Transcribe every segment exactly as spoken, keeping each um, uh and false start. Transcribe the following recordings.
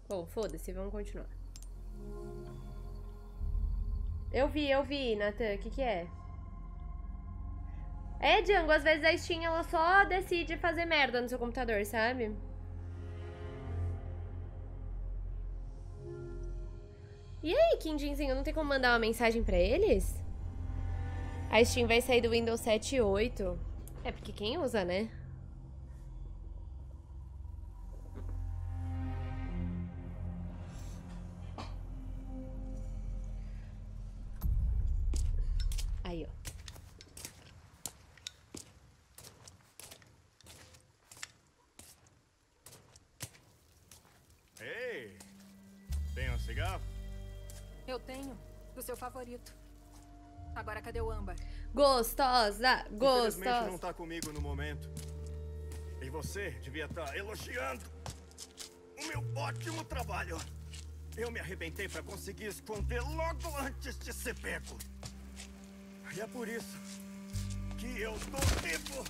Bom, foda-se, vamos continuar. Eu vi, eu vi, Nathan. O que que é? É, Django, às vezes a Steam, ela só decide fazer merda no seu computador, sabe? E aí, Kindinzinho, não tem como mandar uma mensagem pra eles? A Steam vai sair do Windows sete e oito. É porque quem usa, né? Aí, ó. Ei! Tem um cigarro? Eu tenho. Do seu favorito. Agora cadê o âmbar? Gostosa! Infelizmente Gostosa! não tá comigo no momento. E você devia estar elogiando o meu ótimo trabalho. Eu me arrebentei pra conseguir esconder logo antes de ser pego. E é por isso que eu tô vivo.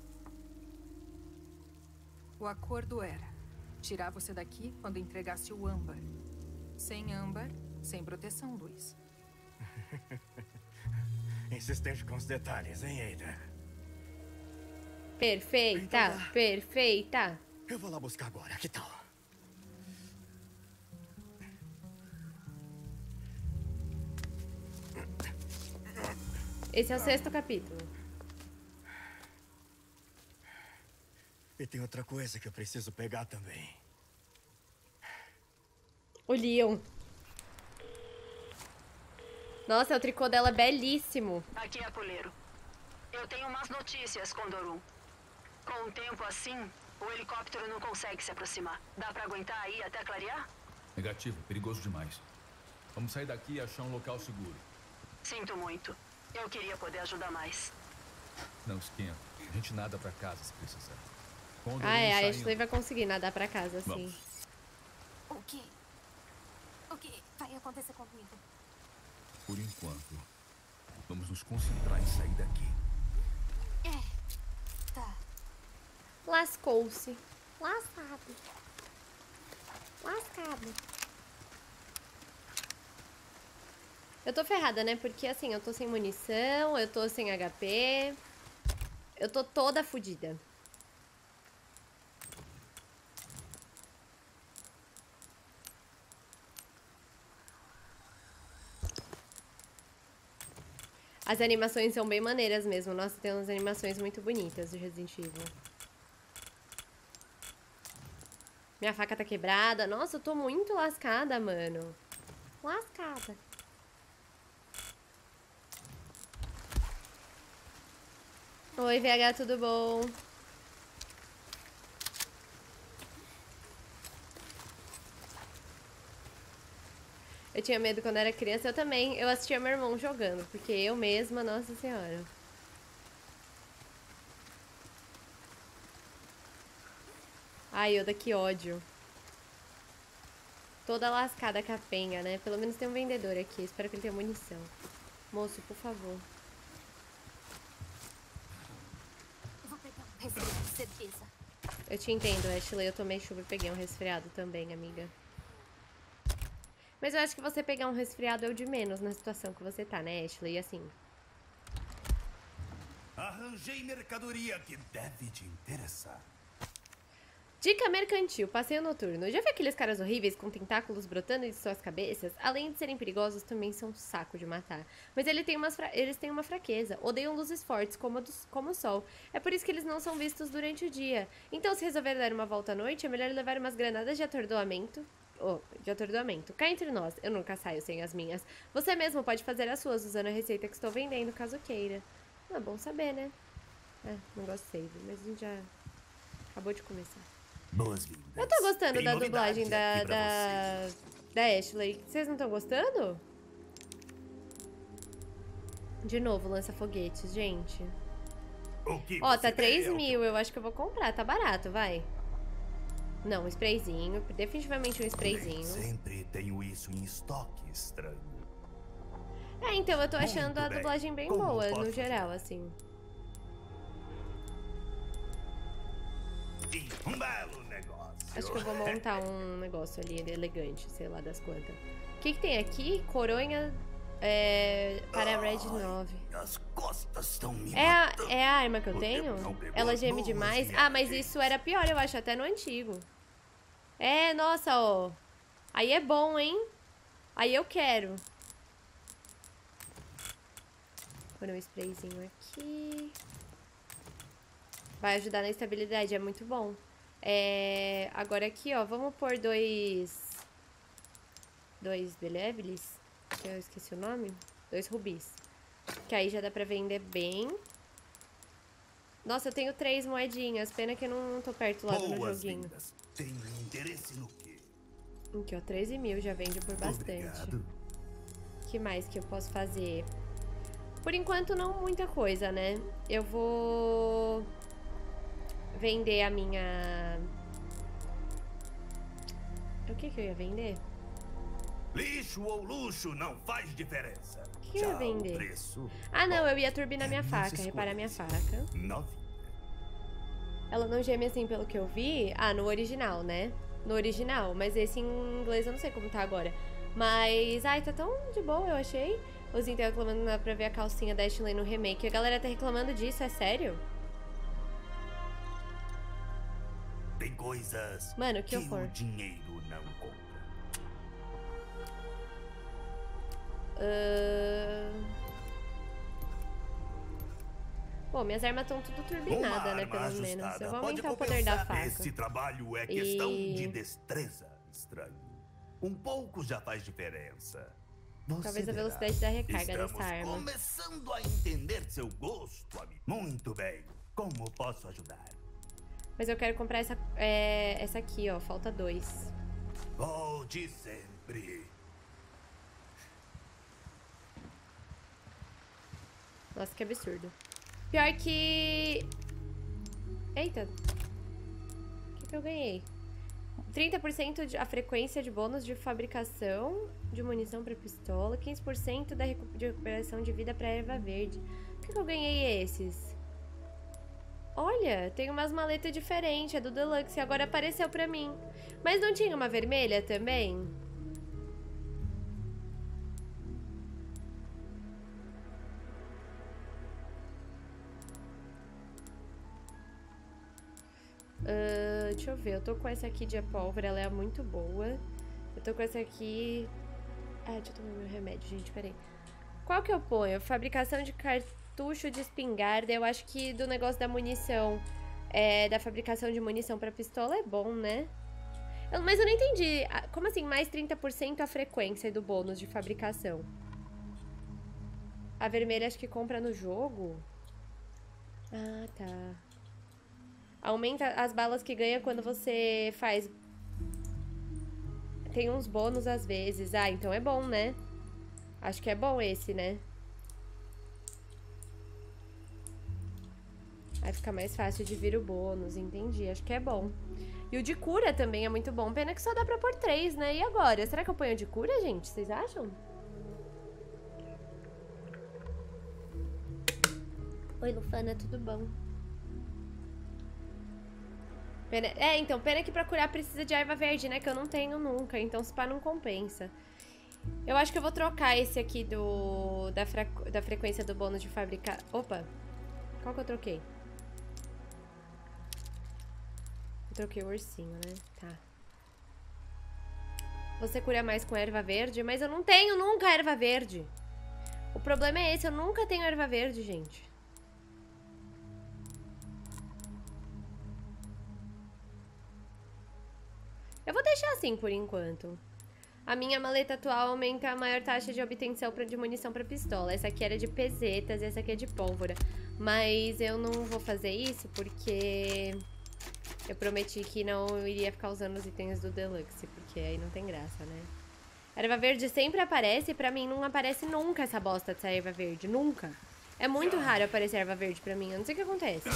O acordo era tirar você daqui quando entregasse o âmbar. Sem âmbar, sem proteção, Luiz. Insistente com os detalhes, hein, Ada? Perfeita! Então tá. Perfeita! Eu vou lá buscar agora, que tal? Esse é o sexto capítulo. E tem outra coisa que eu preciso pegar também. O Leon. Nossa, o tricô dela é belíssimo. Aqui é Apoleiro. Eu tenho umas notícias, Condorum. Com um tempo assim, o helicóptero não consegue se aproximar. Dá pra aguentar aí até clarear? Negativo, perigoso demais. Vamos sair daqui e achar um local seguro. Sinto muito. Eu queria poder ajudar mais. Não esquenta. A gente nada pra casa se precisar. Quando Ah, é, a saindo- Ashley vai conseguir nadar pra casa, assim. Vamos. O que? O que vai acontecer comigo? Por enquanto, vamos nos concentrar em sair daqui. É. Tá. Lascou-se. Lascado. Lascado. Eu tô ferrada, né? Porque, assim, eu tô sem munição, eu tô sem H P. Eu tô toda fodida. As animações são bem maneiras mesmo. Nossa, tem umas animações muito bonitas do Resident Evil. Minha faca tá quebrada. Nossa, eu tô muito lascada, mano. Lascada. Oi, V H, tudo bom? Eu tinha medo quando era criança, eu também. Eu assistia meu irmão jogando, porque eu mesma, nossa senhora. Ai, Yoda, que ódio. Toda lascada capenga, né? Pelo menos tem um vendedor aqui. Espero que ele tenha munição. Moço, por favor. Eu vou pegar um resfriado, certeza. Eu te entendo, Ashley. Eu tomei chuva e peguei um resfriado também, amiga. Mas eu acho que você pegar um resfriado é o de menos na situação que você tá, né, Ashley? E assim... Arranjei mercadoria que deve te interessar. Dica mercantil, passeio noturno. Já viu aqueles caras horríveis com tentáculos brotando de suas cabeças? Além de serem perigosos, também são um saco de matar. Mas ele tem umas fra... eles têm uma fraqueza. Odeiam luzes fortes, como, dos... como o sol. É por isso que eles não são vistos durante o dia. Então, se resolver dar uma volta à noite, é melhor levar umas granadas de atordoamento. Oh, de atordoamento. Cá entre nós, eu nunca saio sem as minhas. Você mesmo pode fazer as suas usando a receita que estou vendendo, caso queira. É bom saber, né? É, não gosto de save, mas a gente já acabou de começar. Boas-vindas. Eu tô gostando Tem da novidade dublagem da, aqui pra da, vocês. da Ashley. Vocês não estão gostando? De novo, lança foguetes, gente. O que Ó, você tá quer três é o mil, eu acho que eu vou comprar. Tá barato, vai. Não, um sprayzinho. Definitivamente um Nem sprayzinho. sempre tenho isso em estoque, estranho. É, então eu tô achando Muito a bem. dublagem bem Como boa, posso no geral, assim. Enfim, um belo negócio. Acho que eu vou montar um negócio ali elegante, sei lá das quantas. O que que tem aqui? Coronha é, para a Red nove. As costas estão me É a, matando. é a arma que eu O tenho? tempo não pegou Ela as geme boas demais? Ah, mas viagens. isso era pior, eu acho, até no antigo. É, nossa, ó. Aí é bom, hein? Aí eu quero. Vou dar um sprayzinho aqui. Vai ajudar na estabilidade, é muito bom. É, agora aqui, ó, vamos pôr dois... Dois Belevles, que eu esqueci o nome. Dois rubis. Que aí já dá pra vender bem. Nossa, eu tenho três moedinhas. Pena que eu não tô perto lá no joguinho. Boas-vindas. Tem interesse no quê? Aqui, ó, treze mil já vende por bastante. Obrigado. O que mais que eu posso fazer? Por enquanto, não muita coisa, né? Eu vou vender a minha... O que que eu ia vender? Lixo ou luxo não faz diferença. O que eu ia Já vender? o preço, Ah, não, eu ia turbinar minha Minhas faca. Reparar minha escolhas. faca. novinha. Ela não geme assim pelo que eu vi. Ah, no original, né? No original. Mas esse em inglês eu não sei como tá agora. Mas, ai, tá tão de boa, eu achei. O Zinho tá reclamando pra ver a calcinha da Ashley no remake. A galera tá reclamando disso, é sério? Tem coisas Mano, que que horror. o dinheiro não compra. Ahn. Pô, minhas armas estão tudo turbinadas, Uma né? arma Pelo ajustada menos. Eu vou pode aumentar o poder da compensar. faca. Esse trabalho é questão E- de destreza, estranho. Um pouco já faz diferença. Você Talvez a verá. velocidade da recarga Estamos dessa arma. começando a entender seu gosto, amigo. Muito bem. Como posso ajudar? Mas eu quero comprar essa, é, essa aqui, ó. Falta dois. Volte sempre. Nossa, que absurdo. Pior que... Eita. O que que eu ganhei? trinta por cento de a frequência de bônus de fabricação de munição para pistola. quinze por cento da recu de recuperação de vida para erva verde. Por que que eu ganhei esses? Olha, tem umas maletas diferentes. É do Deluxe. E agora apareceu pra mim. Mas não tinha uma vermelha também? Uh, deixa eu ver, eu tô com essa aqui de pólvora, ela é muito boa. Eu tô com essa aqui... Ah, deixa eu tomar meu remédio, gente, peraí. Qual que eu ponho? Fabricação de cartucho de espingarda. Eu acho que do negócio da munição, é, da fabricação de munição pra pistola é bom, né? Eu, mas eu não entendi. Como assim, mais trinta por cento a frequência do bônus de fabricação? A vermelha acho que compra no jogo? Ah, tá. Aumenta as balas que ganha quando você faz... Tem uns bônus às vezes. Ah, então é bom, né? Acho que é bom esse, né? Aí fica mais fácil de vir o bônus, entendi. Acho que é bom. E o de cura também é muito bom. Pena que só dá pra pôr três, né? E agora? Será que eu ponho de cura, gente? Vocês acham? Oi, Lufana, tudo bom? Pena... É, então, pena que pra curar precisa de erva verde, né? Que eu não tenho nunca, então se pá não compensa. Eu acho que eu vou trocar esse aqui do... Da, fra... da frequência do bônus de fabricar... Opa! Qual que eu troquei? Eu troquei o ursinho, né? Tá. Você cura mais com erva verde? Mas eu não tenho nunca erva verde. O problema é esse, eu nunca tenho erva verde, gente. Eu vou deixar assim por enquanto. A minha maleta atual aumenta a maior taxa de obtenção de munição para pistola. Essa aqui era de pesetas e essa aqui é de pólvora. Mas eu não vou fazer isso porque eu prometi que não iria ficar usando os itens do Deluxe, porque aí não tem graça, né? Erva verde sempre aparece, pra mim não aparece nunca essa bosta dessa erva verde, nunca. É muito raro aparecer erva verde pra mim, eu não sei o que acontece.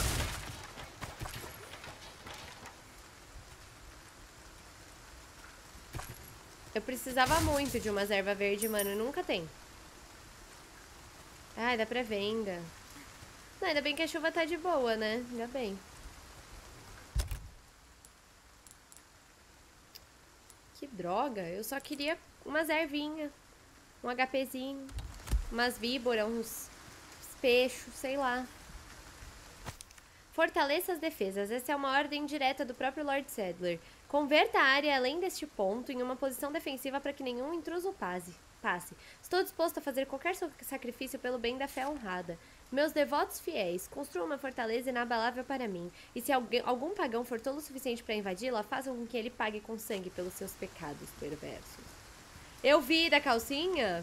Eu precisava muito de umas erva verde, mano, e nunca tem. Ai, dá pra venda. Não, ainda bem que a chuva tá de boa, né? Ainda bem. Que droga. Eu só queria umas ervinhas. Um HPzinho. Umas víboras, uns peixos, sei lá. Fortaleça as defesas. Essa é uma ordem direta do próprio Lord Sadler. Converta a área além deste ponto em uma posição defensiva para que nenhum intruso passe. passe. Estou disposto a fazer qualquer sacrifício pelo bem da fé honrada. Meus devotos fiéis, construam uma fortaleza inabalável para mim. E se alguém, algum pagão for tolo o suficiente para invadi-la, façam com que ele pague com sangue pelos seus pecados perversos. Eu vi da calcinha...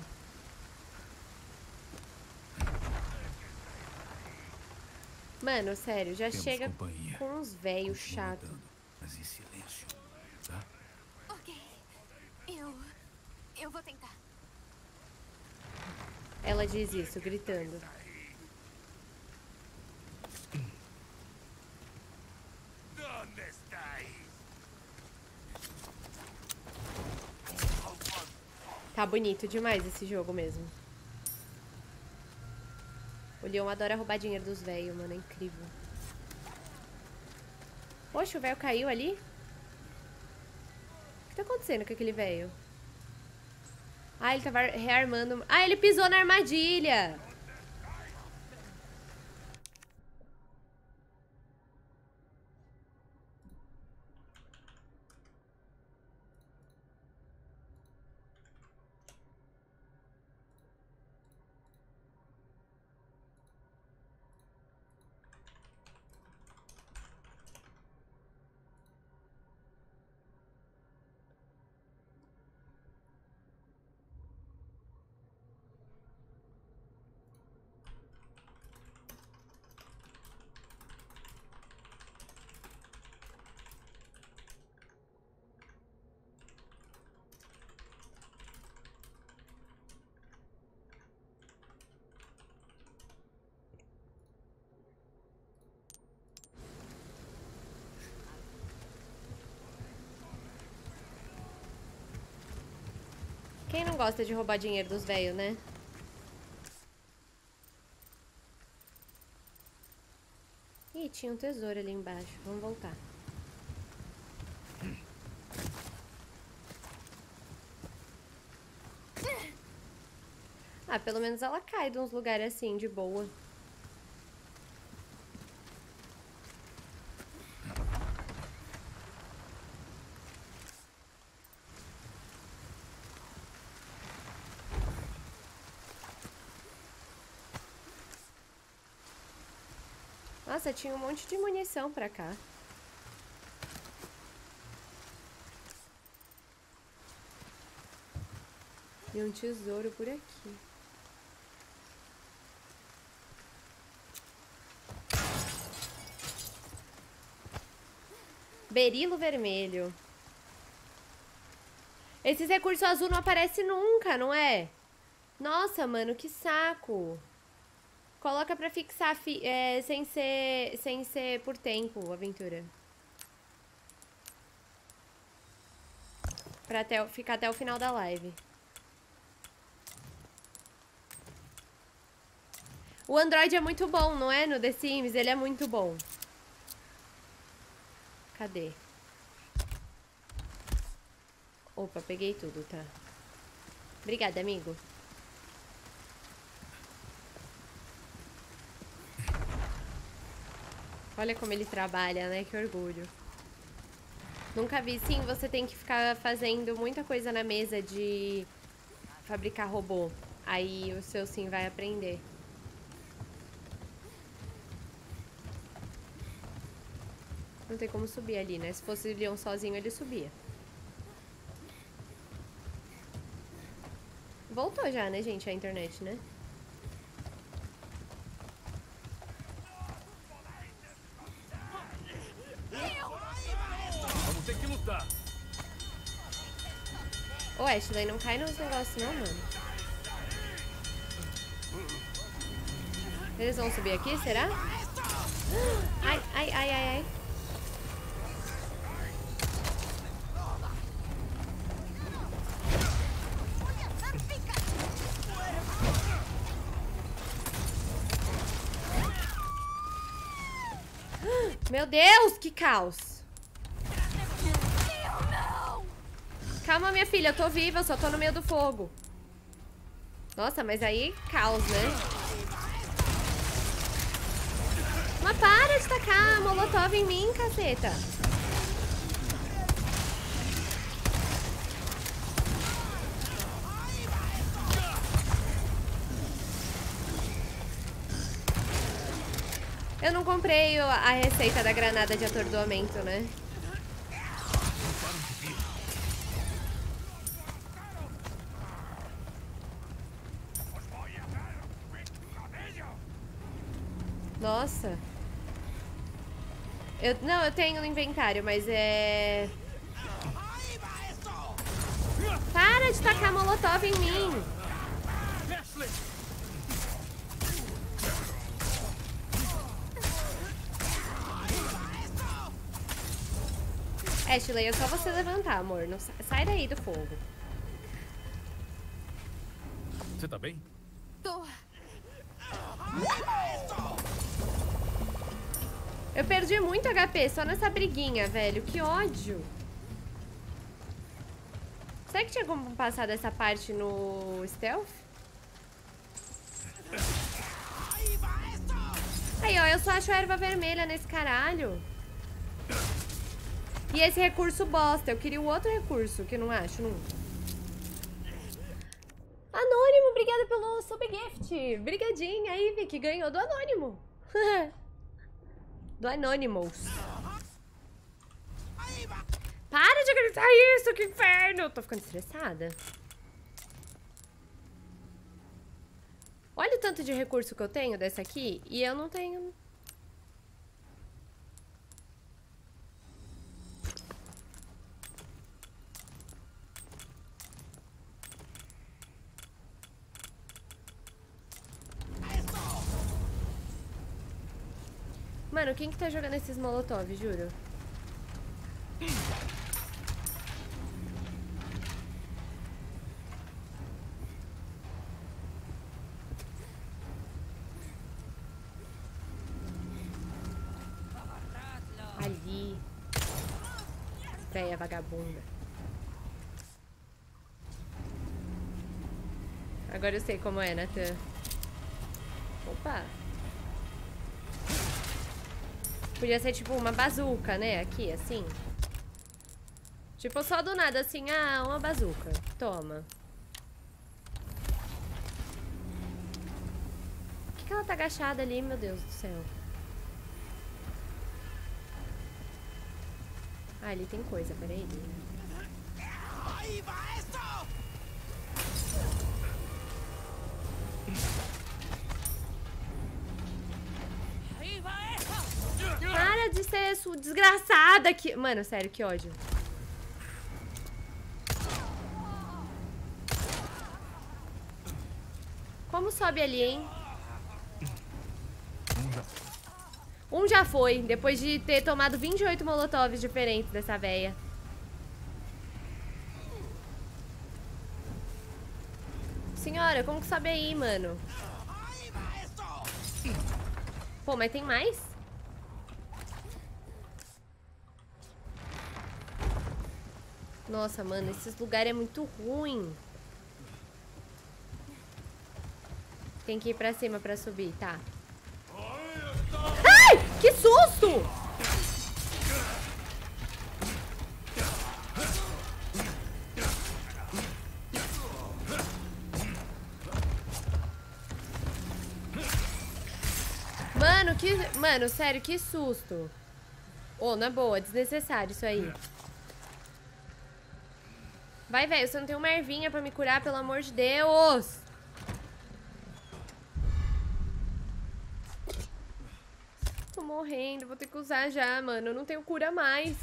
Mano, sério, já Temos chega companhia. com uns velhos Continue chatos. lutando, mas em silêncio, tá? Ok. Eu... Eu vou tentar. Ela diz isso, gritando. Tá bonito demais esse jogo mesmo. O Leon adora roubar dinheiro dos velhos, mano. É incrível. Poxa, o velho caiu ali? O que tá acontecendo com aquele velho? Ah, ele tava rearmando... Ah, ele pisou na armadilha! Quem não gosta de roubar dinheiro dos velhos, né? Ih, tinha um tesouro ali embaixo. Vamos voltar. Ah, pelo menos ela cai de uns lugares assim, de boa. Nossa, tinha um monte de munição pra cá. E um tesouro por aqui. Berilo vermelho. Esses recursos azul não aparecem nunca, não é? Nossa, mano, que saco. Coloca pra fixar fi é, sem ser, sem ser por tempo, aventura. Pra até, ficar até o final da live. O Android é muito bom, não é? No The Sims, ele é muito bom. Cadê? Opa, peguei tudo, tá? Obrigada, amigo. Olha como ele trabalha, né? Que orgulho. Nunca vi. Sim, você tem que ficar fazendo muita coisa na mesa de fabricar robô. Aí o seu sim vai aprender. Não tem como subir ali, né? Se fosse o Leon sozinho, ele subia. Voltou já, né, gente? A internet, né? Vamos ter que lutar. Ô, Ashley, não cai nos negócios não, mano. Eles vão subir aqui, será? Ai, ai, ai, ai, ai. Meu Deus, que caos. Calma, minha filha, eu tô viva, eu só tô no meio do fogo. Nossa, mas aí, caos, né? Mas para de tacar molotov em mim, caceta. Eu não comprei a receita da granada de atordoamento, né? Nossa. Eu, não, eu tenho no inventário, mas é... Para de tacar molotov em mim. Ashley, é só você levantar, amor. Não, sai daí do fogo. Você tá bem? Tô. Eu perdi muito H P só nessa briguinha, velho. Que ódio. Será que tinha como passar dessa parte no stealth? Aí, ó, eu só acho a erva vermelha nesse caralho. E esse recurso bosta. Eu queria o outro recurso, que eu não acho, não. Anônimo, obrigada pelo subgift. Brigadinha aí, Vicky, ganhou do Anônimo. Do Anonymous. Para de gritar isso, que inferno. Eu tô ficando estressada. Olha o tanto de recurso que eu tenho dessa aqui. E eu não tenho... Mano, quem que tá jogando esses molotov, juro? Ali. Véia vagabunda. Agora eu sei como é, Nathan. Opa. Podia ser tipo uma bazuca, né? Aqui, assim. Tipo, só do nada, assim. Ah, uma bazuca. Toma. Por que, que ela tá agachada ali, meu Deus do céu? Ah, ali tem coisa, peraí. Para de ser su desgraçada aqui. Mano, sério, que ódio. Como sobe ali, hein? Um já foi, depois de ter tomado vinte e oito molotovs diferentes dessa véia. Senhora, como que sobe aí, mano? Pô, mas tem mais? Nossa, mano, esses lugares é muito ruim. Tem que ir pra cima pra subir, tá. Ai, que susto! Mano, que... Mano, sério, que susto. Ô, oh, na boa, desnecessário isso aí. Vai, velho, você não tem uma ervinha pra me curar, pelo amor de Deus. Tô morrendo, vou ter que usar já, mano. Eu não tenho cura mais.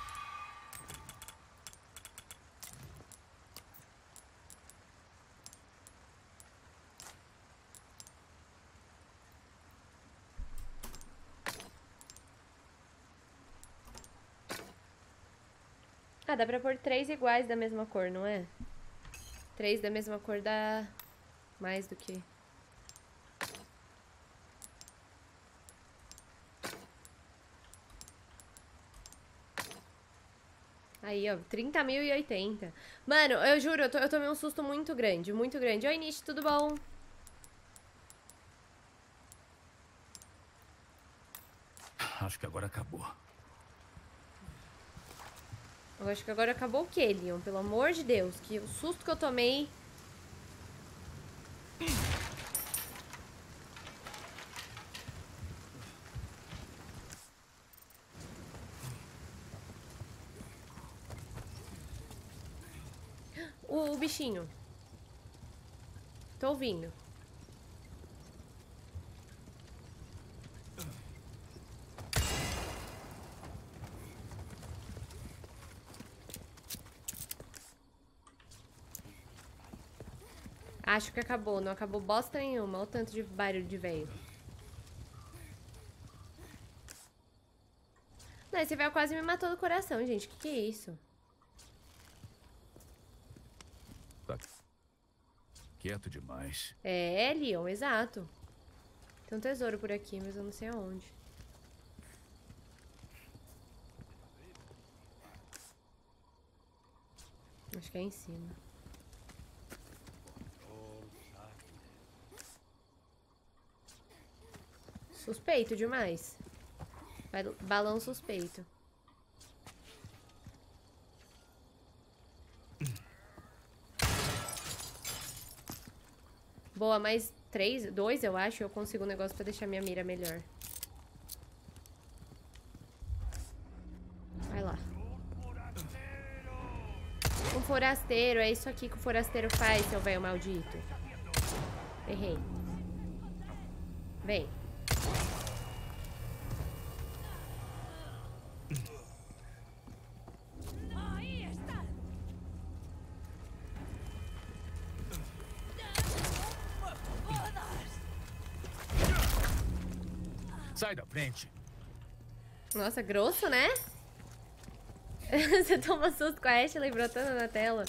Ah, dá pra pôr três iguais da mesma cor, não é? Três da mesma cor dá mais do que... Aí, ó, trinta mil e oitenta. Mano, eu juro, eu, tô, eu tomei um susto muito grande, muito grande. Oi, Nish, tudo bom? Acho que agora acabou. Eu acho que agora acabou o quê, Leon? Pelo amor de Deus, que o susto que eu tomei... O, o bichinho. Tô ouvindo. Acho que acabou. Não acabou bosta nenhuma. Olha o tanto de barulho de velho. Não, esse velho quase me matou do coração, gente. O que, que é isso? Tá quieto demais. É, Leon, exato. Tem um tesouro por aqui, mas eu não sei aonde. Acho que é em cima. Suspeito demais. Balão suspeito. Boa, mais três, dois eu acho, eu consigo um negócio pra deixar minha mira melhor. Vai lá. Um forasteiro, é isso aqui que o forasteiro faz, seu velho maldito. Errei. Vem. Sai da frente. Nossa, grosso, né? Você toma susto com a Ashley brotando na tela.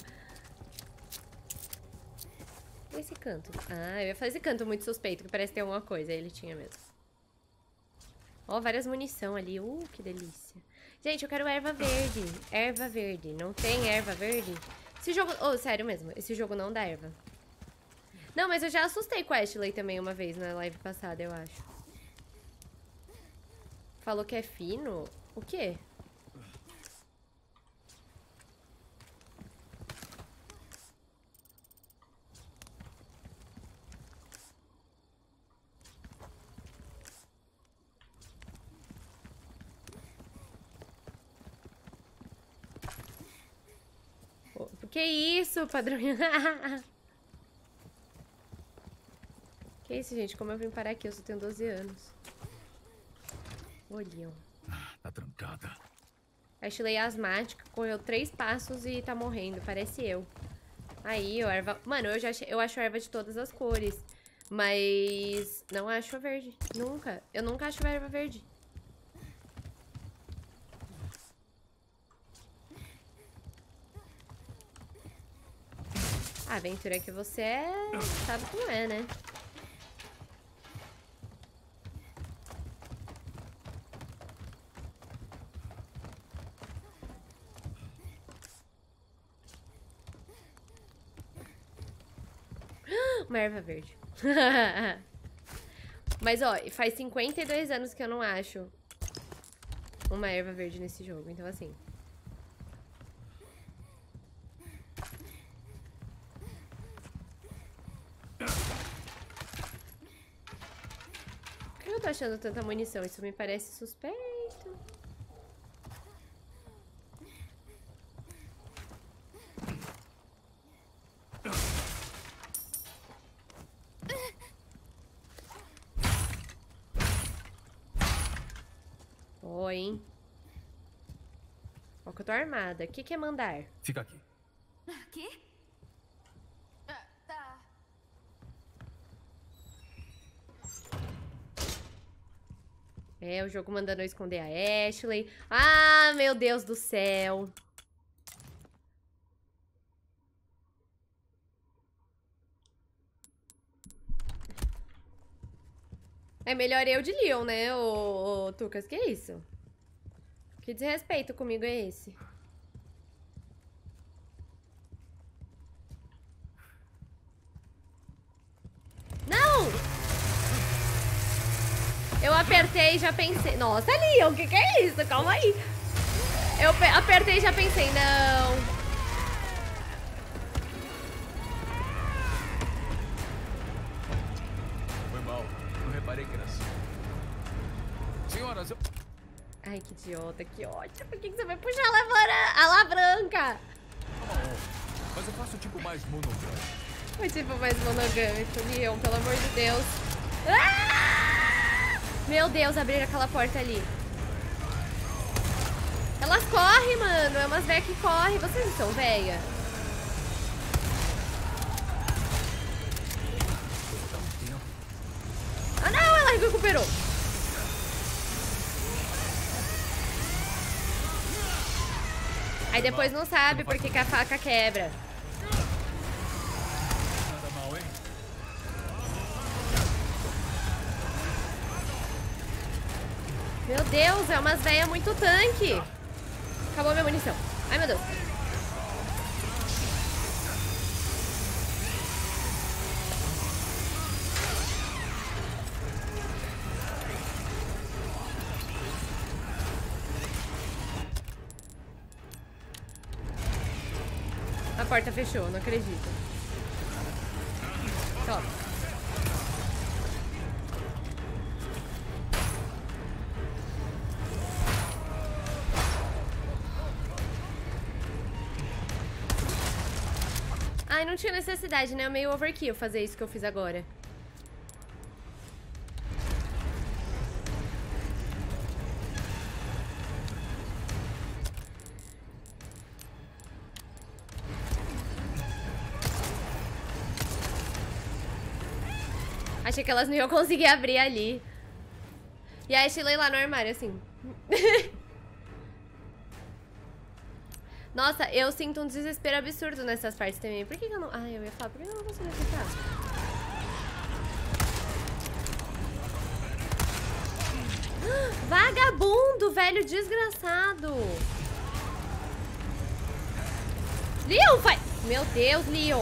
Esse canto. Ah, eu ia fazer esse canto muito suspeito, que parece ter alguma coisa. Ele tinha mesmo. Ó, várias munição ali. Uh, que delícia. Gente, eu quero erva verde. Erva verde. Não tem erva verde? Esse jogo... Oh, sério mesmo. Esse jogo não dá erva. Não, mas eu já assustei com a Ashley também uma vez na live passada, eu acho. Falou que é fino? O quê? Que isso, padrão? Que isso, gente? Como eu vim parar aqui? Eu só tenho doze anos. Olhão. Tá trancada. Ashley é asmática, correu três passos e tá morrendo. Parece eu. Aí, ó, erva... Mano, eu, já achei... eu acho erva de todas as cores. Mas não acho a verde. Nunca. Eu nunca acho a erva verde. A aventura que você é... sabe como é, né? Uma erva verde. Mas, ó, faz cinquenta e dois anos que eu não acho uma erva verde nesse jogo. Então, assim... Por que eu tô achando tanta munição? Isso me parece suspeito. Oi, hein? Ó que eu tô armada. O que que é mandar? Fica aqui. Aqui? Ah, tá. É, o jogo mandando eu esconder a Ashley. Ah, meu Deus do céu. É melhor eu de Leon, né, ô, ô Tucas? Que isso? Que desrespeito comigo é esse? apertei e já pensei... Nossa, Leon, o que que é isso? Calma aí. Eu apertei e já pensei, não. Foi mal. Não reparei que era assim. Senhoras, eu... Ai, que idiota, que ódio. Por que que você vai puxar a alavanca? A alavanca? Mas eu faço tipo mais monogâmico. Foi tipo mais monogâmico, Leon, pelo amor de Deus. Ah! Meu Deus, abriram aquela porta ali. Elas correm, mano. É umas velhas que correm. Vocês não são velha? Ah, não, ela recuperou. Aí depois não sabe porque que a faca quebra. Nada mal, hein? Meu Deus, é umas velhas muito tanque. Acabou minha munição. Ai, meu Deus. A porta fechou, não acredito. Top. Ai, não tinha necessidade, né? É meio overkill fazer isso que eu fiz agora. Achei que elas não iam conseguir abrir ali. E a Ashley lá no armário, assim. Nossa, eu sinto um desespero absurdo nessas partes também. Por que, que eu não... Ai, eu ia falar, por que eu não consigo acertar? Vagabundo, velho desgraçado. Leon, vai... Meu Deus, Leon.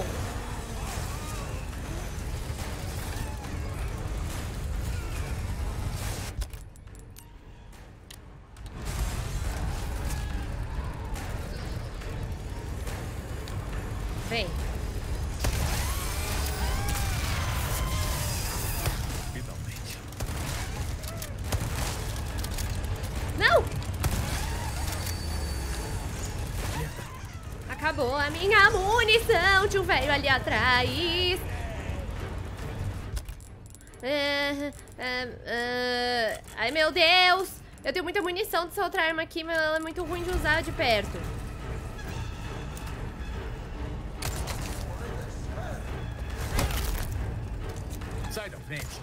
Vem. Finalmente. Não! Acabou a minha munição. Tinha um velho ali atrás. Ah, ah, ah. Ai, meu Deus. Eu tenho muita munição dessa outra arma aqui, mas ela é muito ruim de usar de perto. Sai da frente.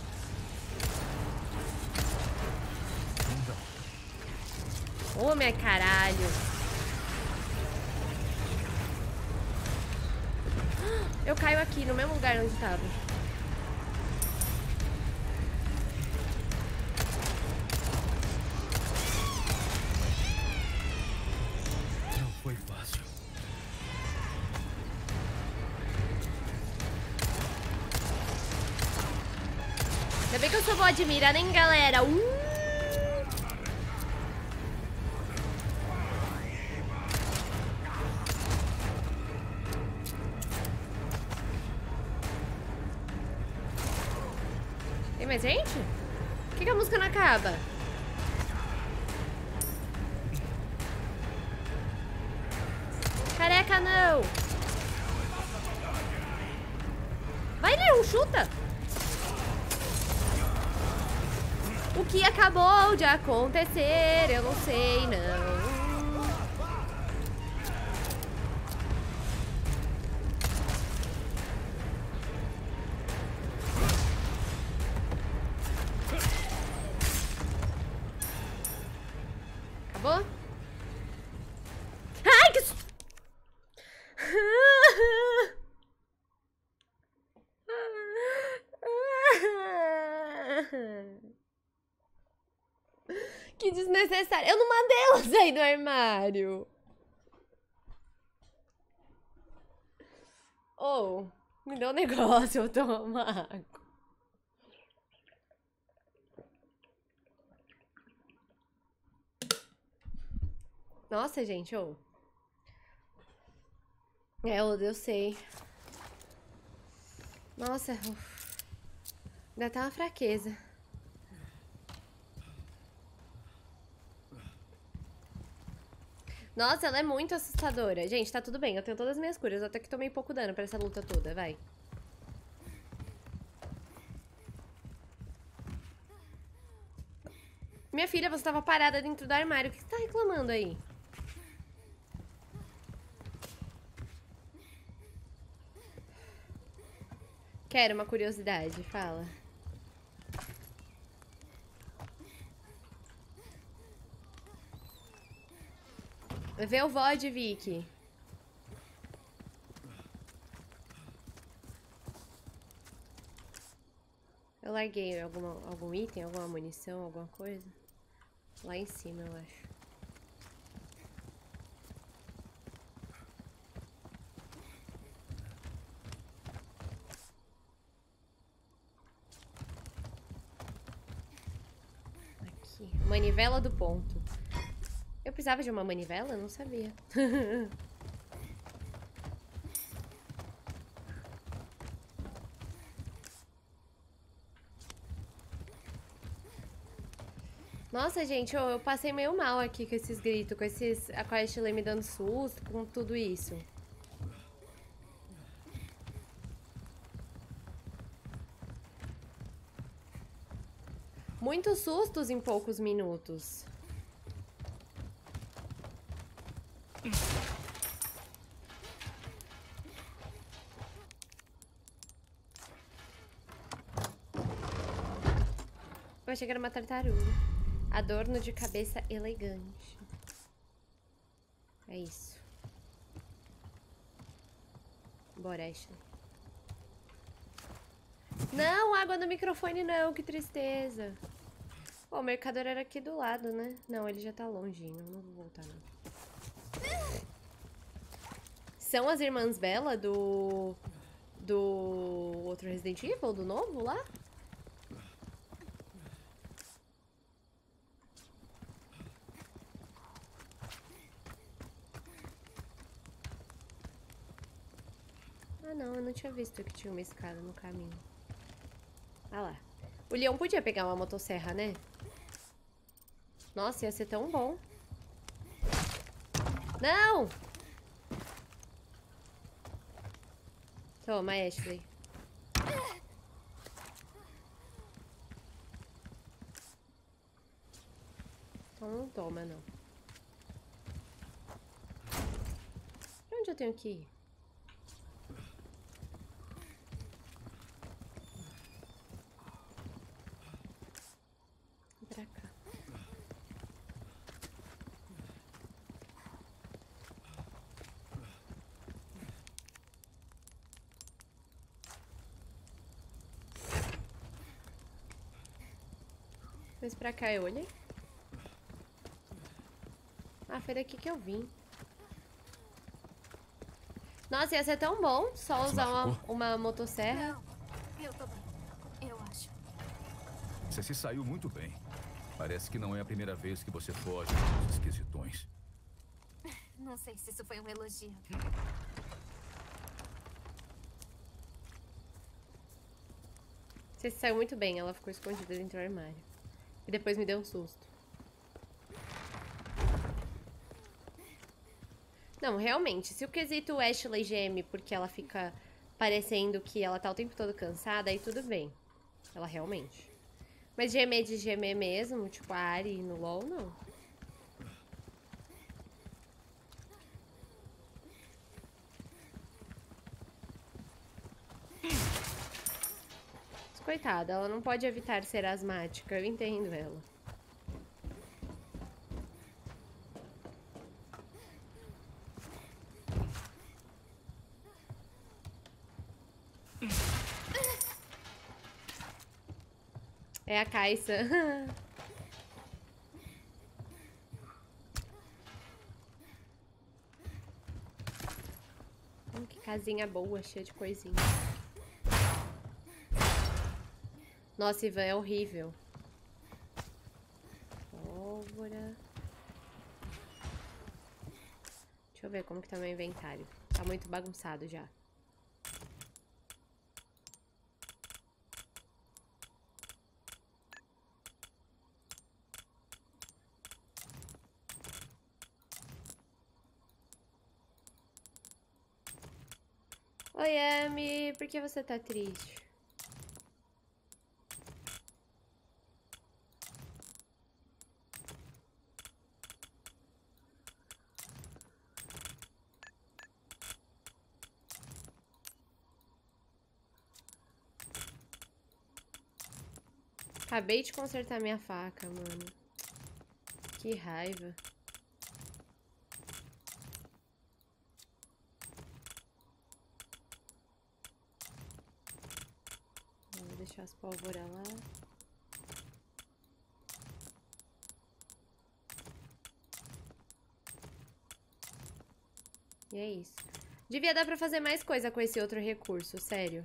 Ô, minha caralho. Eu caio aqui, no mesmo lugar onde tava. Não foi fácil. Ainda bem que eu só vou admirar, hein, galera? Uh! Tem mais gente? Por que, que a música não acaba? Careca, não! Vai, Leon, chuta! O que acabou de acontecer, eu não sei, não. Acabou? Ai, que... Que desnecessário. Eu não mandei ela sair do armário. Oh, me dá um negócio, eu tomo água. Nossa, gente, ô. É, eu, eu sei. Nossa, uf. Ainda tá uma fraqueza. Nossa, ela é muito assustadora. Gente, tá tudo bem, eu tenho todas as minhas curas. Eu até que tomei pouco dano pra essa luta toda, vai. Minha filha, você tava parada dentro do armário. O que você tá reclamando aí? Quero uma curiosidade, fala. Vê o V O D, Vicky. Eu larguei alguma, algum item, alguma munição, alguma coisa? Lá em cima, eu acho. Aqui. Manivela do ponto. Eu precisava de uma manivela? Eu não sabia. Nossa, gente, eu, eu passei meio mal aqui com esses gritos, com esses, a Ashley me dando susto, com tudo isso. Muitos sustos em poucos minutos. Eu achei que era uma tartaruga. Adorno de cabeça elegante. É isso. Bora, Ashley. Não, água no microfone não, que tristeza. Pô, o mercador era aqui do lado, né? Não, ele já tá longinho, não vou voltar não. São as irmãs Bella do... Do outro Resident Evil, do novo lá? Ah não, eu não tinha visto que tinha uma escada no caminho. Ah lá. O Leon podia pegar uma motosserra, né? Nossa, ia ser tão bom. Não! Toma, Ashley. Então não toma, não. Pra onde eu tenho que ir? Pra cá. Mas pra cá eu olhei. Ah, foi daqui que eu vim. Nossa, ia ser tão bom só Se usar uma, machucou? uma motosserra. Não, eu tô bem. Eu acho. Você se saiu muito bem. Parece que não é a primeira vez que você foge dos esquisitões. Não sei se isso foi um elogio. Você se saiu muito bem, ela ficou escondida dentro do armário. E depois me deu um susto. Não, realmente, se o quesito Ashley geme porque ela fica parecendo que ela tá o tempo todo cansada, aí tudo bem. Ela realmente. Mas gemer de gemer mesmo, tipo a Ari no LoL, não. Coitada, ela não pode evitar ser asmática, eu entendo ela. É a Caixa. Hum, que casinha boa, cheia de coisinha. Nossa, Ivan, é horrível. Pólvora. Deixa eu ver como que tá meu inventário. Tá muito bagunçado já. Oi, Amy. Por que você tá triste? Acabei de consertar minha faca, mano. Que raiva. Vou deixar as pólvoras lá. E é isso. Devia dar pra fazer mais coisa com esse outro recurso, sério.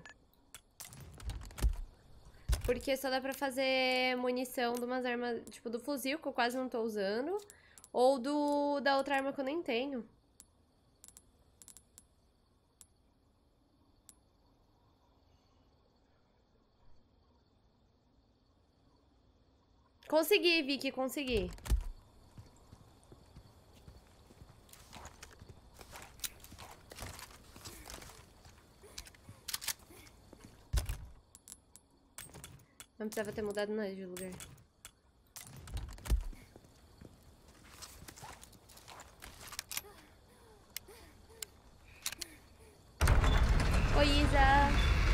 Porque só dá pra fazer munição de umas armas, tipo, do fuzil, que eu quase não tô usando. Ou do da outra arma que eu nem tenho. Consegui, Vicky, consegui. Não precisava ter mudado nada de lugar. Oi, Isa.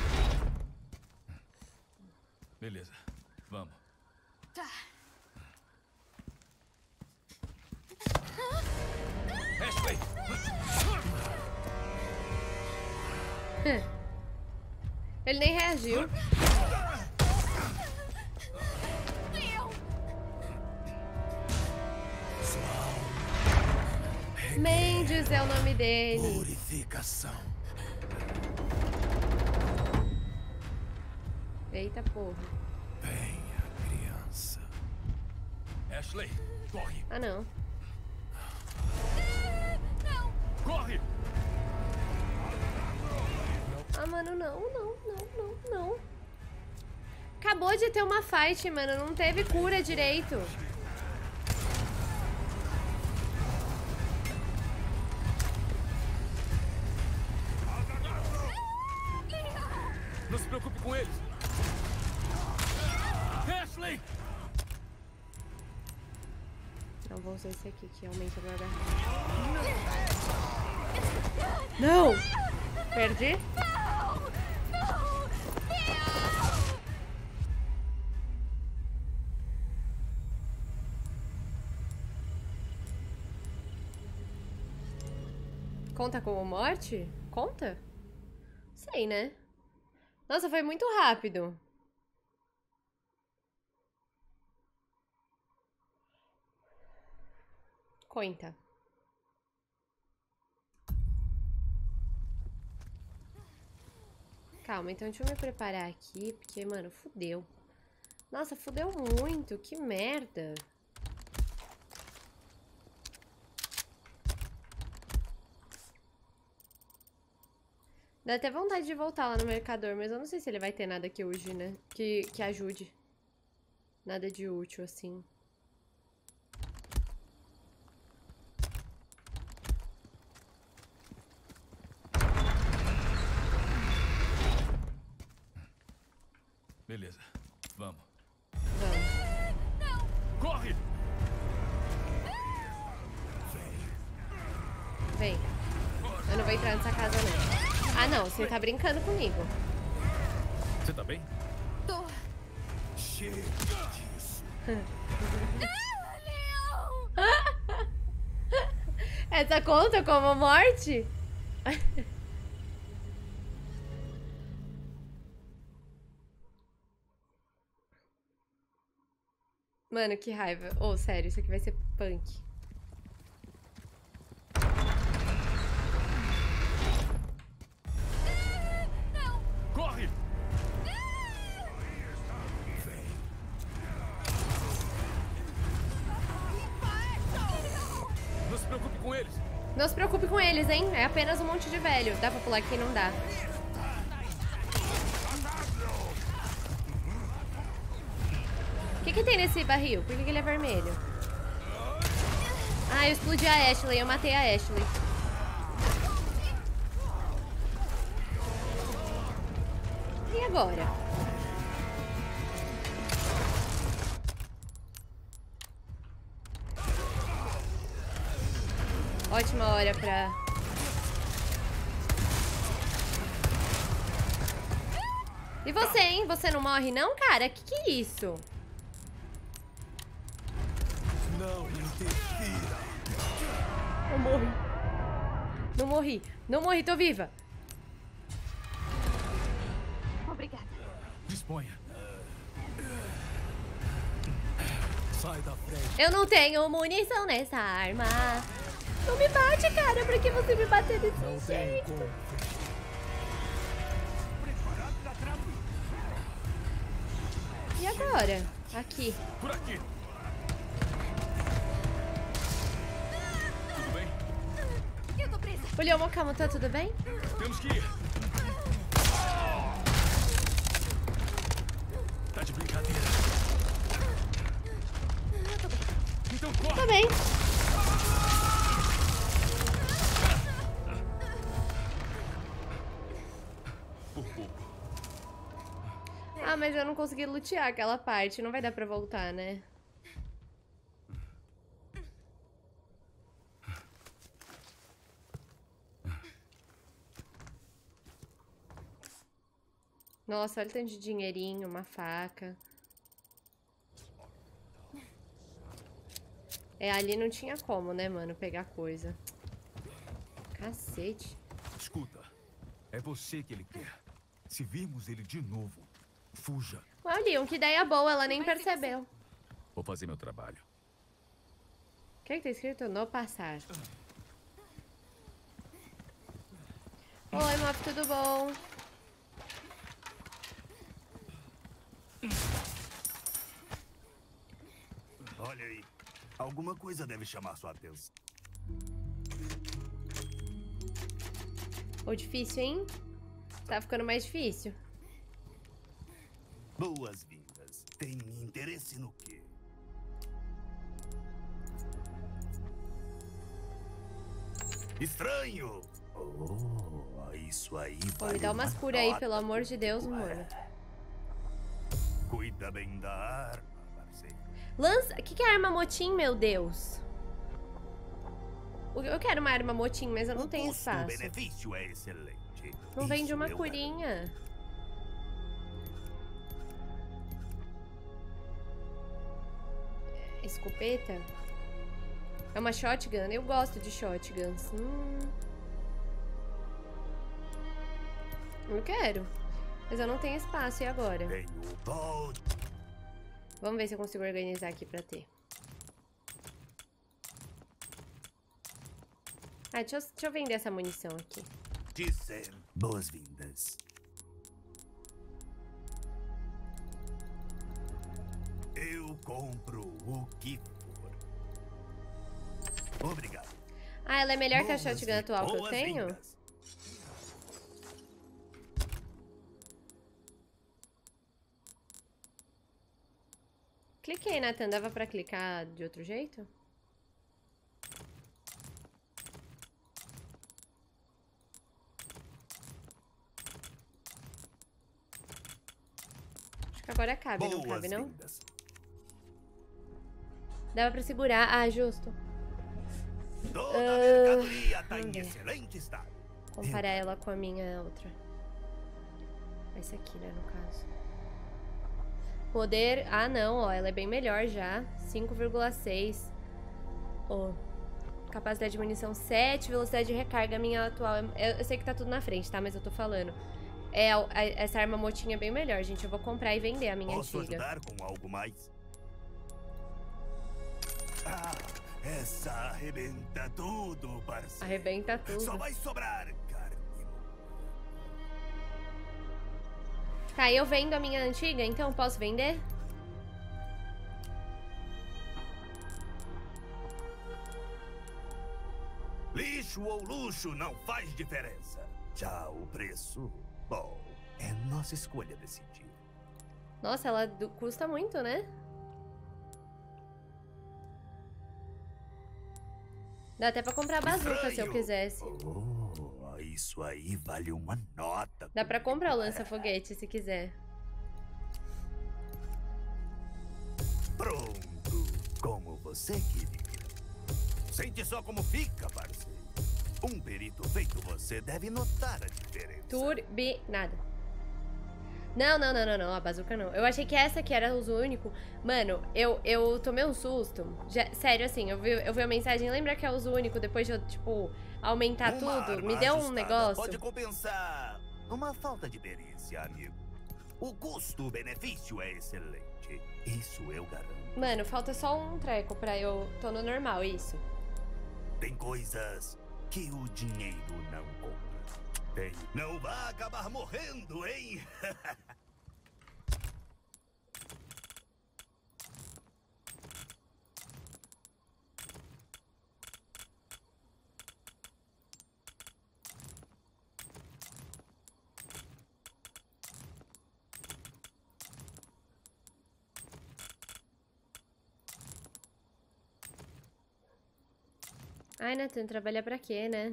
Beleza, vamos. Tá. Ashley! Ele nem reagiu. Mendes é o nome dele. Purificação. Eita porra. Venha, criança. Ashley, corre! Ah, não. Corre! Ah, mano, não, não, não, não, não. Acabou de ter uma fight, mano. Não teve cura direito. Não se preocupe com eles! Ashley! Não, vou usar esse aqui, que aumenta meu H P. Não! Perdi? Conta como morte? Conta? Sei, né? Nossa, foi muito rápido. Conta. Calma, então deixa eu me preparar aqui, porque, mano, fudeu. Nossa, fudeu muito, que merda. Dá até vontade de voltar lá no mercador, mas eu não sei se ele vai ter nada que use, né? Que, que ajude. Nada de útil, assim. Beleza, vamos. Vamos. Corre! Vem. Eu não vou entrar nessa casa, não. Ah, não. Você tá brincando comigo. Você tá bem? Tô. Chega disso. Essa conta como morte? Mano, que raiva. Ô, oh, sério, isso aqui vai ser punk. Corre! Não se preocupe com eles. Não se preocupe com eles, hein? É apenas um monte de velho. Dá pra pular aqui? Não dá. O que que tem nesse barril? Por que que ele é vermelho? Ah, eu explodi a Ashley. Eu matei a Ashley. E agora? Ótima hora pra... E você, hein? Você não morre não, cara? Que que é isso? Não interfira. Eu morri. Não morri. Não morri, tô viva. Obrigada. Disponha. Sai da frente. Eu não tenho munição nessa arma. Não me bate, cara. Pra que você me bater desse Não tem jeito? como. E agora? Aqui. Por aqui. Tudo bem? Eu tô presa. Olhou, calma, tá tudo bem? Temos que ir. Tá de brincadeira. Então corre. Tá bem. Por pouco. Ah, mas eu não consegui lutear aquela parte. Não vai dar pra voltar, né? Nossa, olha o tanto de dinheirinho, uma faca. É, ali não tinha como, né, mano, pegar coisa. Cacete. Escuta, é você que ele quer. Se virmos ele de novo, fuja. Ué, Leon, que ideia boa, ela nem percebeu. Vou fazer meu trabalho. O que é que tá escrito? No passar. Oi, Mop, tudo bom? Olha aí. Alguma coisa deve chamar sua atenção. Ô, difícil, hein? Tá ficando mais difícil. Boas-vindas. Tem interesse no quê? Estranho! Oh, isso aí Pô, vai me dá uma umas curas aí, nota pelo amor de Deus, boa. mano. Cuida bem da arma, parceiro. Lança... O que que é arma motim, meu Deus? O- Eu quero uma arma motim, mas eu não O tenho espaço. custo-benefício é excelente. Não Isso vende uma eu curinha. Escopeta? É uma shotgun? Eu gosto de shotguns. Hum. Eu quero. Mas eu não tenho espaço. E agora? Tenho todo. Vamos ver se eu consigo organizar aqui pra ter. Ah, deixa eu, deixa eu vender essa munição aqui. Dizer boas-vindas. Eu compro o que for. Obrigado. Ah, ela é melhor que a Boas- shotgun atual que eu tenho? boas-vindas. Cliquei, Nathan. Dava pra clicar de outro jeito? Acho que agora cabe, não cabe, não? Boas-vindas. Dava pra segurar. Ah, justo. Toda a Ah, mercadoria tá vamos em ver. excelente estado. Comparar ela com a minha outra. Essa aqui, né, no caso. Poder... Ah, não, ó. Ela é bem melhor já. cinco vírgula seis. Ó. Capacidade de munição sete. Velocidade de recarga. A minha atual... é- Eu, eu sei que tá tudo na frente, tá? Mas eu tô falando. É, a- a- essa arma motinha é bem melhor, gente. Eu vou comprar e vender a minha Posso antiga. ajudar com algo mais? Ah, essa arrebenta tudo, parceiro. Arrebenta tudo. Só vai sobrar carne. Tá, eu vendo a minha antiga, então posso vender? Lixo Luxo ou luxo não faz diferença. Já o preço, bom, é nossa escolha decidir. Nossa, ela du- custa muito, né? Dá até pra comprar bazuca se eu quisesse. Oh, isso aí vale uma nota. Dá pra comprar o lança-foguete se quiser. Pronto, como você queria. Sente só como fica, parceiro. Um perito feito você deve notar a diferença. Turbinada. Não, não, não, não, não, a bazuca não. Eu achei que essa aqui era uso único. Mano, eu, eu tomei um susto. Já, sério, assim, eu vi, eu vi a mensagem, lembra que é uso único depois de eu, tipo, aumentar Uma tudo? arma Me deu um ajustada negócio. Pode compensar uma falta de perícia, amigo. O custo-benefício é excelente. Isso eu garanto. Mano, falta só um treco pra eu... Tô no normal, isso. Tem coisas que o dinheiro não compra. Tem. Não vai acabar morrendo, hein? Ai, Nathan, trabalha pra quê, né?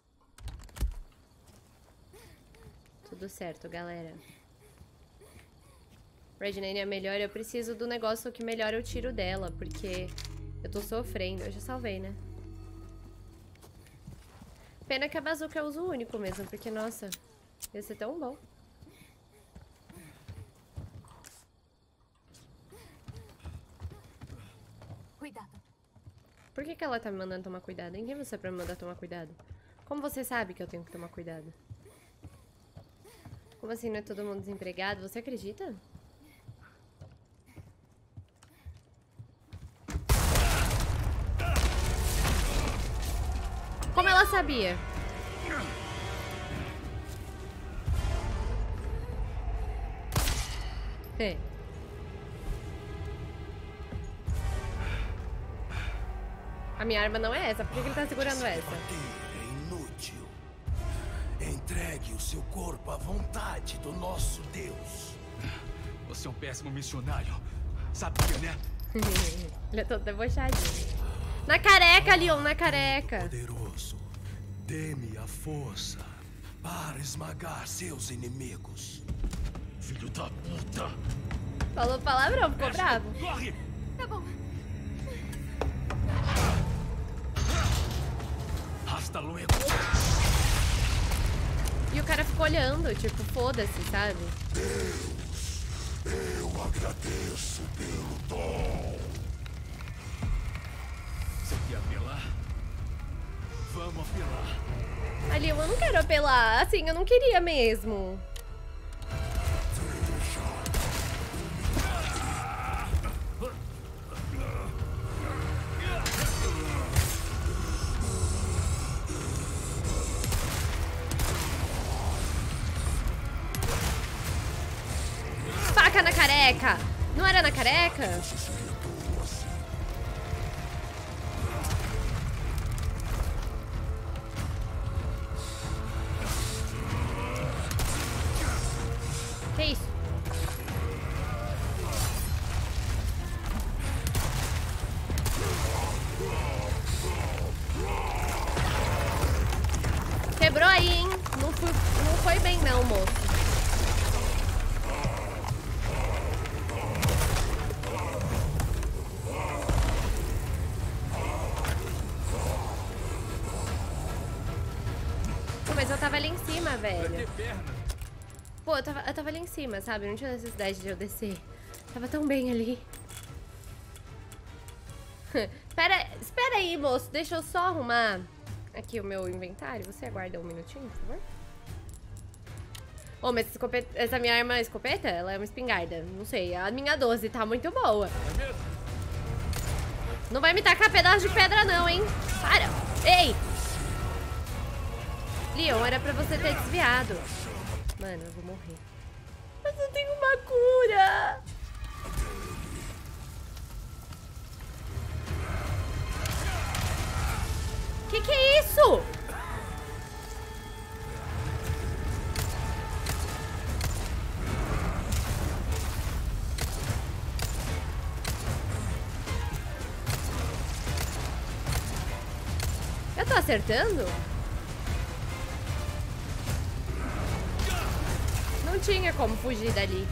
Tudo certo, galera. Reginane é melhor, eu preciso do negócio que melhora o tiro dela, porque eu tô sofrendo. Eu já salvei, né? Pena que a bazuca é uso único mesmo, porque, nossa, ia ser tão bom. Cuidado. Por que que ela tá me mandando tomar cuidado? Quem é você pra me mandar tomar cuidado? Como você sabe que eu tenho que tomar cuidado? Como assim, não é todo mundo desempregado? Você acredita? Como ela sabia? É. A minha arma não é essa. Por que que ele tá segurando essa? É inútil. Entregue o seu corpo à vontade do nosso Deus. Você é um péssimo missionário. Sabia, né? Ele é todo debochadinho. Na careca, Leon, na careca. Poderoso, dê-me a força para esmagar seus inimigos. Filho da puta! Falou palavrão, ficou bravo. Corre! Tá bom. Hasta luego. E o cara ficou olhando, tipo, foda-se, sabe? Eu agradeço pelo dom. Você quer apelar? Vamos apelar. Ali, eu não quero apelar. Assim, eu não queria mesmo. Faca na careca! Não era na careca? Que isso? Quebrou aí, hein? Não, fui, não foi bem não, moço. Pô, mas eu tava ali em cima, velho. Pô, eu tava, eu tava ali em cima, sabe? Não tinha necessidade de eu descer. Tava tão bem ali. espera, espera aí, moço. Deixa eu só arrumar aqui o meu inventário. Você aguarda um minutinho, por favor? Ô, oh, mas essa, escopeta, essa minha arma escopeta, ela é uma espingarda. Não sei, a minha doze tá muito boa. Não vai me tacar pedaço de pedra não, hein? Para! Ei! Leon, era pra você ter desviado. Mano, eu vou morrer. Mas eu tenho uma cura! Que que é isso? tô acertando? Não tinha como fugir dali.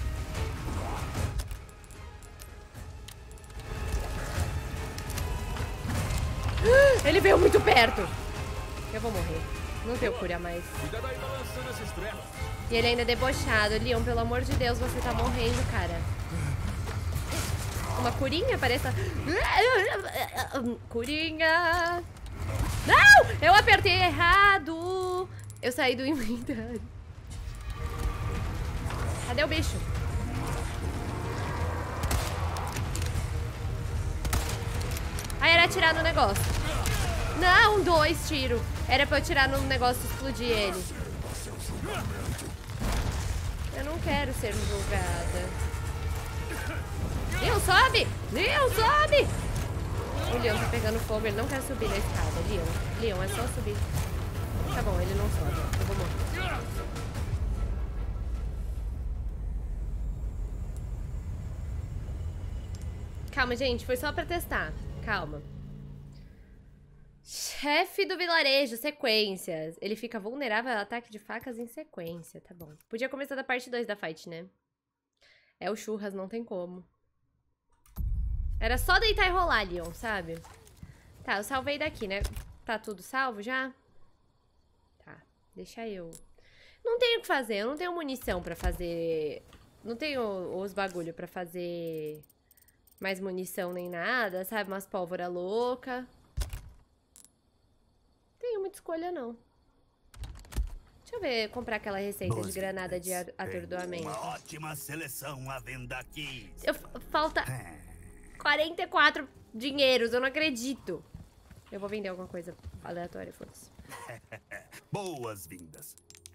Ele veio muito perto. Eu vou morrer. Não tenho cura mais. E ele ainda é debochado. Leon, pelo amor de Deus, você tá morrendo, cara. Uma curinha? Parece... Curinha. Não! Eu apertei errado. Eu saí do inventário. Cadê o bicho? Ah, era atirar no negócio. Não, dois tiros. Era pra eu tirar no negócio e explodir ele. Eu não quero ser julgada. Leon, sobe! Leon, sobe! O Leon tá pegando fogo, ele não quer subir na escada. Leon, Leon, é só subir. Tá bom, ele não sobe. Eu vou morrer. Calma, gente, foi só pra testar. Calma. Chefe do vilarejo, sequências. Ele fica vulnerável ao ataque de facas em sequência. Tá bom. Podia começar da parte dois da fight, né? É o churras, não tem como. Era só deitar e rolar, Leon, sabe? Tá, eu salvei daqui, né? Tá tudo salvo já? Tá, deixa eu. Não tenho o que fazer, eu não tenho munição pra fazer... Não tenho os bagulho pra fazer mais munição nem nada, sabe? Umas pólvora louca. Tenho muita escolha, não. Deixa eu ver, comprar aquela receita Boas de granada de atordoamento. Uma ótima seleção à venda aqui. Eu, falta quarenta e quatro dinheiros, eu não acredito. Eu vou vender alguma coisa aleatória, foda-se. Boas-vindas.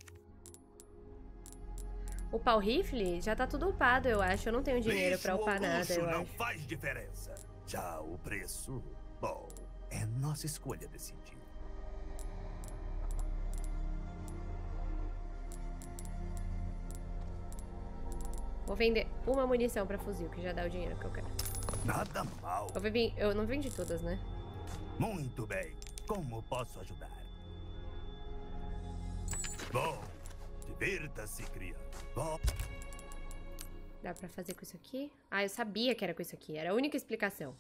O pau rifle já tá tudo upado, eu acho. Eu não tenho dinheiro pra upar nada, eu não acho. faz diferença. Já o preço, bom, é nossa escolha decidir. Vou vender uma munição pra fuzil, que já dá o dinheiro que eu quero. Nada mal. Eu, vendi, eu não vendi todas, né? Muito bem. Como posso ajudar? Bom, divirta-se, criança. Bom. Dá pra fazer com isso aqui? Ah, eu sabia que era com isso aqui. Era a única explicação.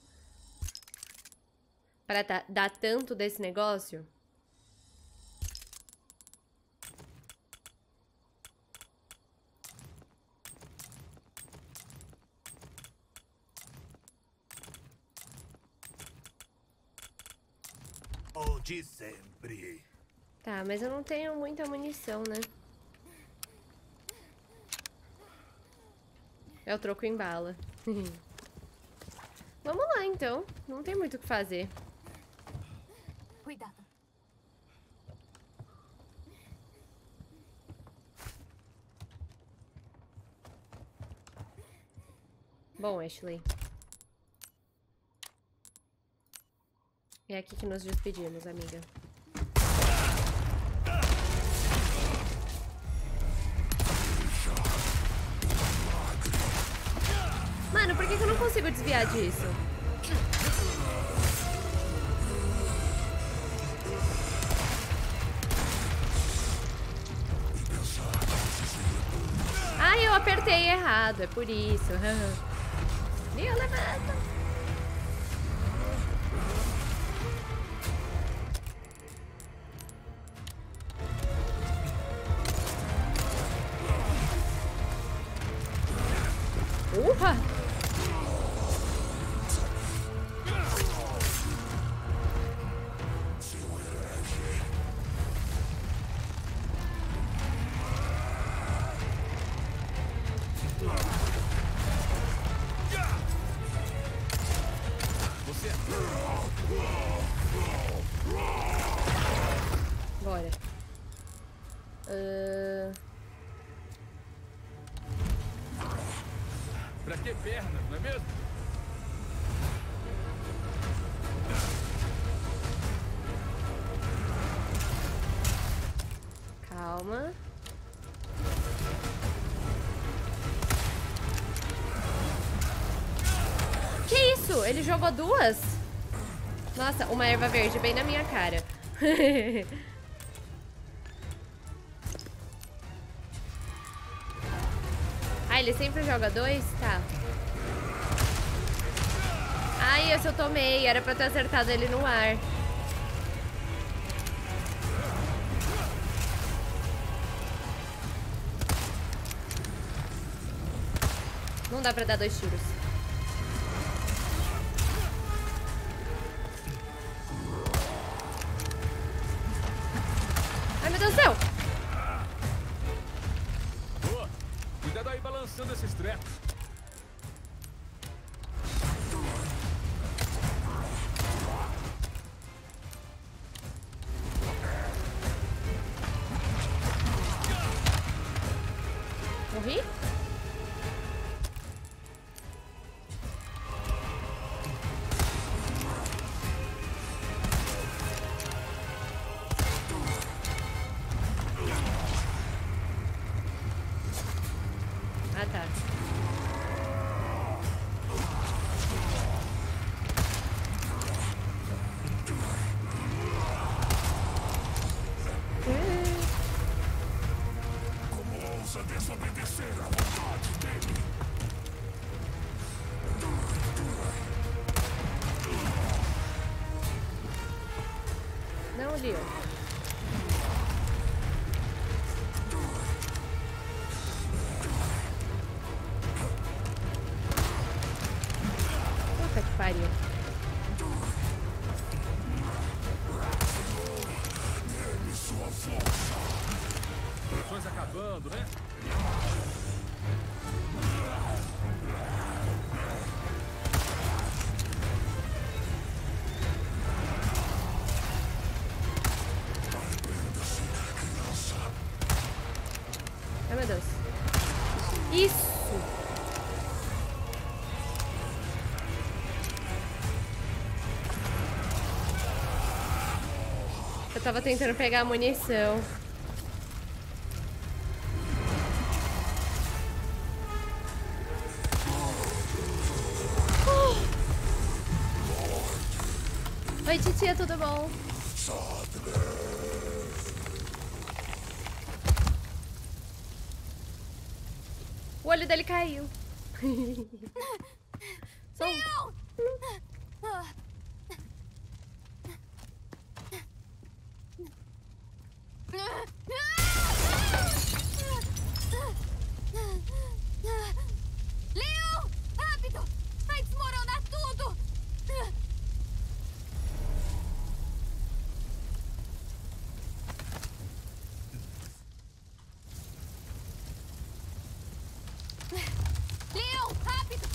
Para dar, dar tanto desse negócio... De sempre. Tá, mas eu não tenho muita munição, né? É o troco em bala. Vamos lá, então. Não tem muito o que fazer. Cuidado. Bom, Ashley. É aqui que nos despedimos, amiga. Mano, por que que eu não consigo desviar disso? Ai, eu apertei errado, é por isso. Leon, levanta! Ufa! Bora. Uh... Pra que perna, não é mesmo? Calma. Que isso? Ele jogou duas? Nossa, uma erva verde bem na minha cara. Ah, ele sempre joga dois? Tá. Ai, esse eu tomei. Era pra ter acertado ele no ar. Não dá pra dar dois tiros. Ai, meu Deus do céu! Boa! Cuidado aí balançando esses trecos. Morri? Ah, tá. Como ousa desobedecer à vontade dele? Não, Leon. Puta que pariu. Ações acabando, né? Ai, meu Deus. Isso! Eu tava tentando pegar a munição. Oh! Oi, titia, tudo bom? O olho dele caiu. Só um. Leon! Rápido! Vai desmoronar tudo! Leon, rápido!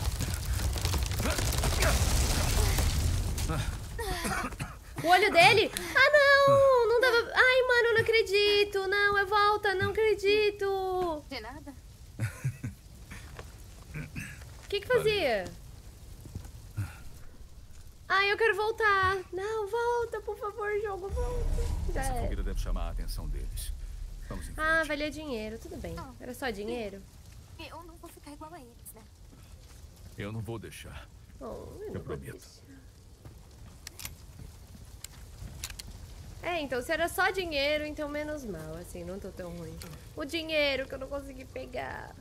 O olho dele? Ah, não! Não dava... Ai, mano, eu não acredito! Não, é volta, não acredito! De nada. O que que fazia? Ai, eu quero voltar! Não, volta, por favor, jogo, volta! Já Essa é. comida deve chamar a atenção deles. Vamos em Ah, frente. valia dinheiro, tudo bem. Era só dinheiro? Eu não vou ficar igual a eles, né? Eu não vou deixar. Oh, eu, Eu não vou prometo. deixar. É, então se era só dinheiro, então menos mal, assim, não tô tão ruim. O dinheiro que eu não consegui pegar.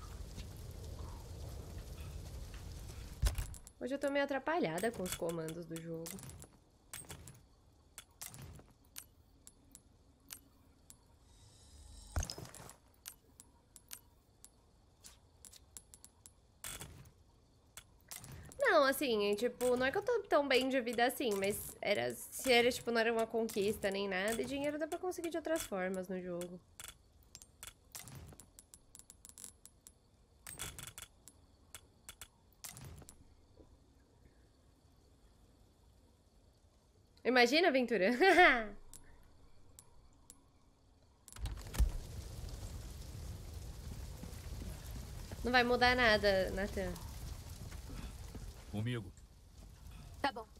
Hoje eu tô meio atrapalhada com os comandos do jogo. Não, assim, tipo, não é que eu tô tão bem de vida assim, mas era, se era, tipo, não era uma conquista nem nada, e dinheiro dá pra conseguir de outras formas no jogo. Imagina, aventura. Não vai mudar nada, Nathan. Comigo. Tá bom.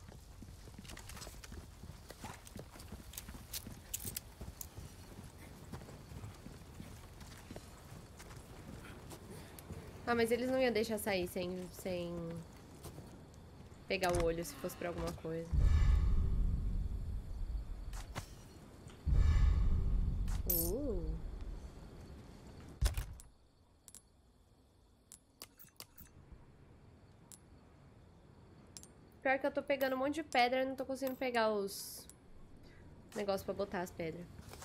Ah, mas eles não iam deixar sair sem, sem pegar o olho se fosse pra alguma coisa. pior que eu tô pegando um monte de pedra e não tô conseguindo pegar os negócios pra botar as pedras.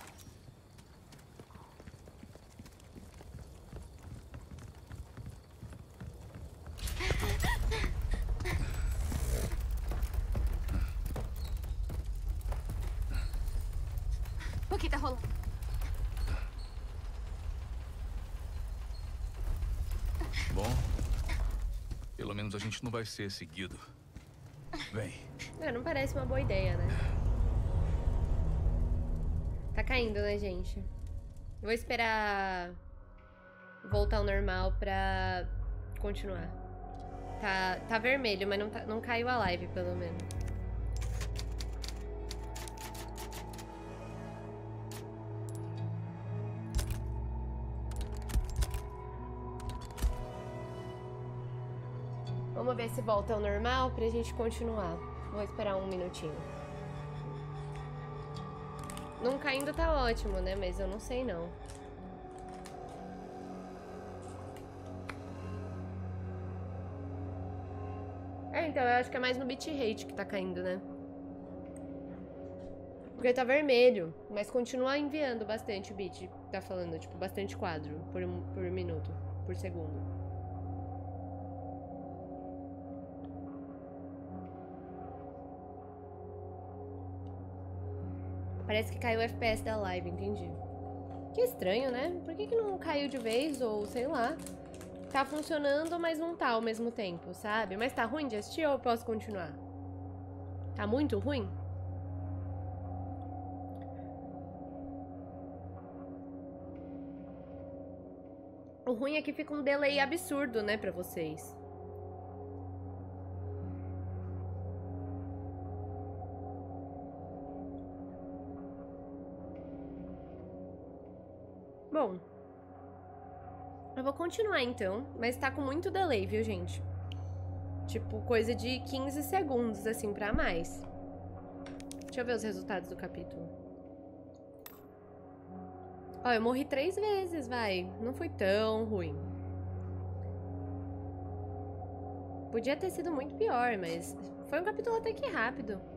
O que tá rolando? Bom, pelo menos a gente não vai ser seguido. Vem. É, não parece uma boa ideia, né? Tá caindo, né, gente? Vou esperar voltar ao normal pra continuar. Tá, tá vermelho, mas não, tá, não caiu a live, pelo menos. Vamos ver se volta ao normal pra gente continuar. Vou esperar um minutinho. Não caindo tá ótimo, né? Mas eu não sei não. É, então eu acho que é mais no bitrate que tá caindo, né? Porque tá vermelho, mas continua enviando bastante o bit. Tá falando, tipo, bastante quadro por, por minuto, por segundo. Parece que caiu o F P S da live, entendi. Que estranho, né? Por que que não caiu de vez, ou sei lá. Tá funcionando, mas não tá ao mesmo tempo, sabe? Mas tá ruim de assistir ou eu posso continuar? Tá muito ruim? O ruim é que fica um delay absurdo, né, pra vocês. Bom, eu vou continuar então, mas tá com muito delay, viu, gente? Tipo, coisa de quinze segundos, assim, pra mais. Deixa eu ver os resultados do capítulo. Ó, eu morri três vezes, vai. Não foi tão ruim. Podia ter sido muito pior, mas foi um capítulo até que rápido.